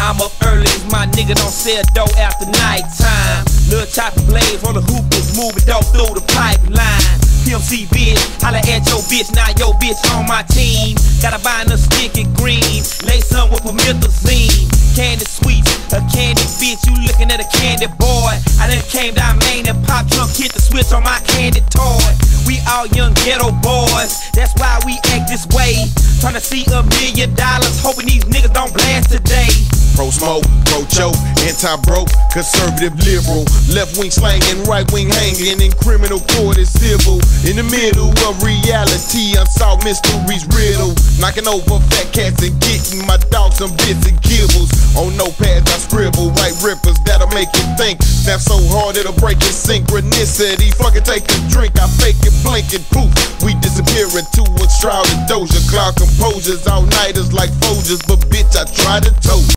I'm up early, my nigga don't sell dough after nighttime. Lil' choppy blades on the hoopers, moving dope through the pipeline. PMC bitch, holla at your bitch, now your bitch on my team. Gotta buy a stick and green, lay some with promethazine. Candy sweets, a candy bitch, you looking at a candy boy. I done came down Main and pop trunk, hit the switch on my candy toy. We all young ghetto boys, that's why we act this way. Tryna see $1 million, hoping these niggas don't blast today. Pro smoke, pro choke, anti-broke, conservative liberal, left wing slanging, right wing hanging, in criminal court is civil. In the middle of reality, unsolved mysteries riddle, knocking over fat cats and getting my dogs some bits and gibbles. On notepads I scribble white rippers that'll make you think. Snap so hard it'll break your synchronicity. Fucking take a drink, I fake it, blink it, poof. We disappear into a shrouded doja. Cloud composers, all nighters like Folgers, but bitch I try to toast.